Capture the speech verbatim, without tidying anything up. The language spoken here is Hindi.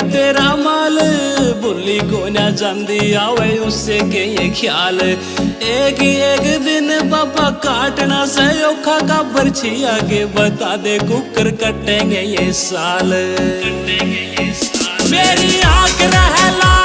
तेरा माल, बुली को ना जंदी आवे उससे के ये ख्याल। एक एक दिन बाबा काटना से औखा का बर्छी, आगे बता दे कुकर कटेंगे ये साल। मेरी आंख रहला